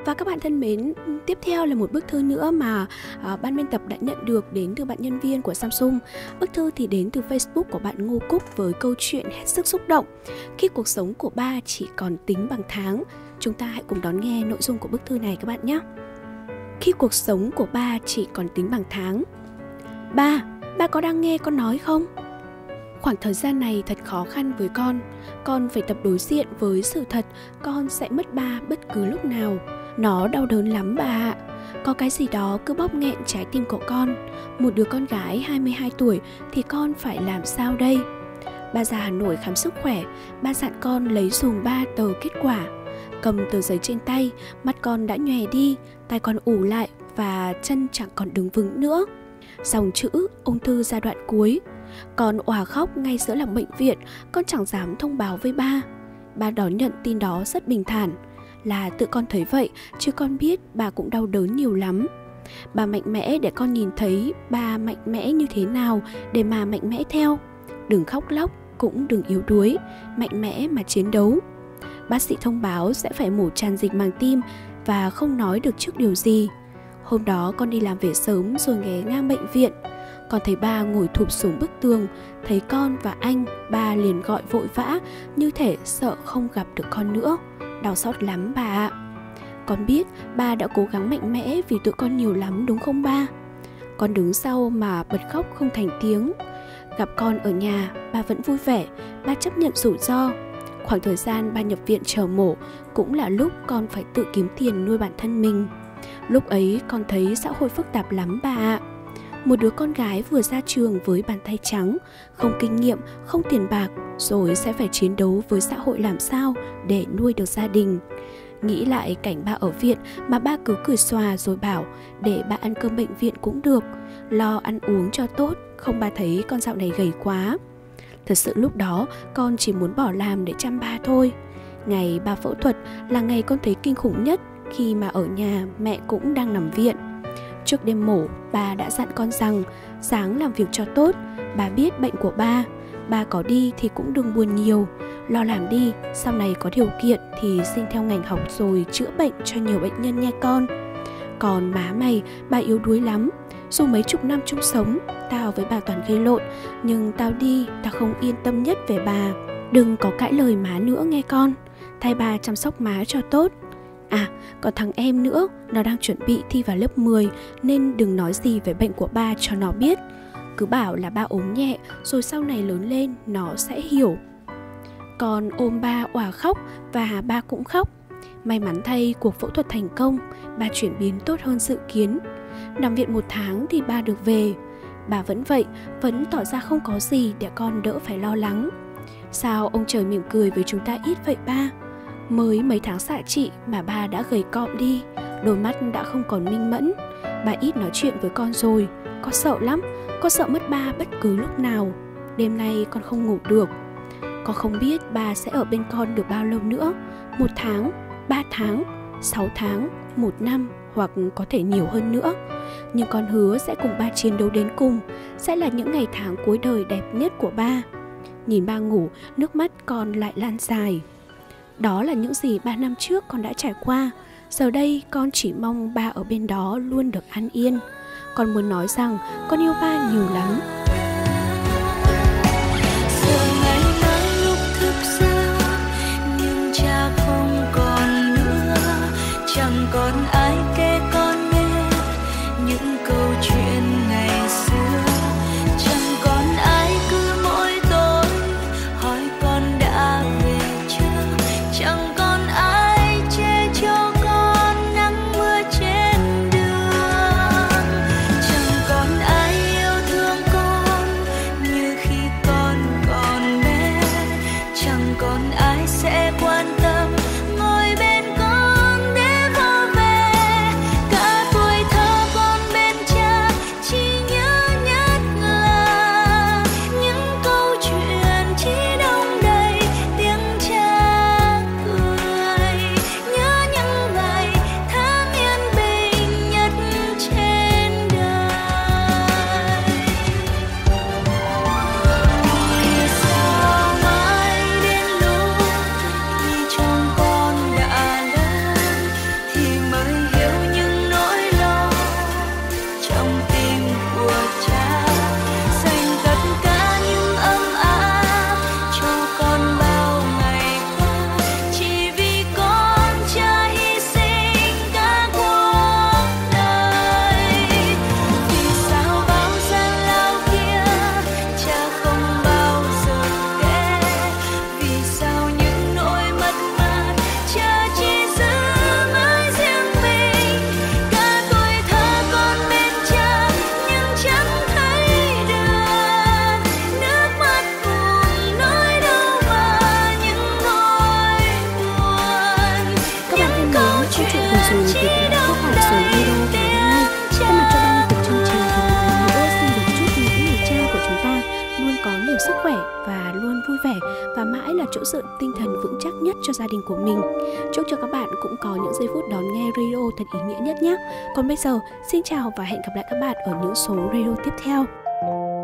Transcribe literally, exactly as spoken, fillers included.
Và các bạn thân mến, tiếp theo là một bức thư nữa mà à, ban biên tập đã nhận được đến từ bạn nhân viên của Samsung. Bức thư thì đến từ Facebook của bạn Ngô Cúc với câu chuyện hết sức xúc động. Khi cuộc sống của ba chỉ còn tính bằng tháng. Chúng ta hãy cùng đón nghe nội dung của bức thư này các bạn nhé. Khi cuộc sống của ba chỉ còn tính bằng tháng. Ba, ba có đang nghe con nói không? Khoảng thời gian này thật khó khăn với con. Con phải tập đối diện với sự thật con sẽ mất ba bất cứ lúc nào. Nó đau đớn lắm bà ạ. Có cái gì đó cứ bóp nghẹn trái tim của con. Một đứa con gái hai mươi hai tuổi thì con phải làm sao đây? Ba ra Hà Nội khám sức khỏe. Ba dặn con lấy dùm ba tờ kết quả. Cầm tờ giấy trên tay, mắt con đã nhòe đi, tay con ù lại và chân chẳng còn đứng vững nữa. Dòng chữ ung thư giai đoạn cuối. Con òa khóc ngay giữa lòng bệnh viện. Con chẳng dám thông báo với ba. Ba đón nhận tin đó rất bình thản. Là tự con thấy vậy, chứ con biết bà cũng đau đớn nhiều lắm. Bà mạnh mẽ để con nhìn thấy bà mạnh mẽ như thế nào để mà mạnh mẽ theo. Đừng khóc lóc, cũng đừng yếu đuối, mạnh mẽ mà chiến đấu. Bác sĩ thông báo sẽ phải mổ tràn dịch màng tim và không nói được trước điều gì. Hôm đó con đi làm về sớm rồi ghé ngang bệnh viện. Con thấy ba ngồi thụp xuống bức tường. Thấy con và anh, ba liền gọi vội vã, như thể sợ không gặp được con nữa. Đau xót lắm bà ạ. Con biết ba đã cố gắng mạnh mẽ vì tụi con nhiều lắm đúng không ba? Con đứng sau mà bật khóc không thành tiếng. Gặp con ở nhà, ba vẫn vui vẻ, ba chấp nhận rủi ro. Khoảng thời gian ba nhập viện chờ mổ cũng là lúc con phải tự kiếm tiền nuôi bản thân mình. Lúc ấy con thấy xã hội phức tạp lắm bà ạ. Một đứa con gái vừa ra trường với bàn tay trắng, không kinh nghiệm, không tiền bạc, rồi sẽ phải chiến đấu với xã hội làm sao để nuôi được gia đình. Nghĩ lại cảnh ba ở viện mà ba cứ cười xòa rồi bảo để ba ăn cơm bệnh viện cũng được, lo ăn uống cho tốt, không ba thấy con dạo này gầy quá. Thật sự lúc đó con chỉ muốn bỏ làm để chăm ba thôi. Ngày ba phẫu thuật là ngày con thấy kinh khủng nhất, khi mà ở nhà mẹ cũng đang nằm viện. Trước đêm mổ, ba đã dặn con rằng sáng làm việc cho tốt. Ba biết bệnh của ba, ba có đi thì cũng đừng buồn nhiều, lo làm đi, sau này có điều kiện thì xin theo ngành học rồi chữa bệnh cho nhiều bệnh nhân nha con. Còn má mày, ba yếu đuối lắm. Dù mấy chục năm chung sống, tao với bà toàn gây lộn, nhưng tao đi, tao không yên tâm nhất về bà. Đừng có cãi lời má nữa nghe con. Thay bà chăm sóc má cho tốt. À, còn thằng em nữa, nó đang chuẩn bị thi vào lớp mười, nên đừng nói gì về bệnh của ba cho nó biết. Cứ bảo là ba ốm nhẹ, rồi sau này lớn lên nó sẽ hiểu. Con ôm ba òa khóc và ba cũng khóc. May mắn thay cuộc phẫu thuật thành công, ba chuyển biến tốt hơn dự kiến. Nằm viện một tháng thì ba được về. Bà vẫn vậy, vẫn tỏ ra không có gì để con đỡ phải lo lắng. Sao ông trời mỉm cười với chúng ta ít vậy ba? Mới mấy tháng xạ trị mà ba đã gầy cọm đi, đôi mắt đã không còn minh mẫn. Ba ít nói chuyện với con rồi, con sợ lắm, con sợ mất ba bất cứ lúc nào. Đêm nay con không ngủ được. Con không biết ba sẽ ở bên con được bao lâu nữa. Một tháng, ba tháng, sáu tháng, một năm hoặc có thể nhiều hơn nữa. Nhưng con hứa sẽ cùng ba chiến đấu đến cùng, sẽ là những ngày tháng cuối đời đẹp nhất của ba. Nhìn ba ngủ, nước mắt con lại lan dài. Đó là những gì ba năm trước con đã trải qua. Giờ đây con chỉ mong ba ở bên đó luôn được an yên. Con muốn nói rằng con yêu ba nhiều lắm. Giờ ngày nắng lúc thức giấc, nhưng cha không còn nữa. Chẳng còn ai kể con nghe những câu chuyện ngày xưa. Chẳng còn ai cứ mỗi tối hỏi con đã về chưa. Chẳng còn ai che cho con nắng mưa trên đường. Chẳng còn ai yêu thương con như khi con còn bé. Chẳng còn ai sẽ quan tâm ngồi bên con để vỗ về. Cả tuổi thơ con bên cha chỉ nhớ nhất là những câu chuyện chỉ đông đầy tiếng cha cười. Nhớ những ngày tháng yên bình nhất trên đời. Vì sao mãi đến lúc mãi là chỗ dựa tinh thần vững chắc nhất cho gia đình của mình. Chúc cho các bạn cũng có những giây phút đón nghe radio thật ý nghĩa nhất nhé. Còn bây giờ, xin chào và hẹn gặp lại các bạn ở những số radio tiếp theo.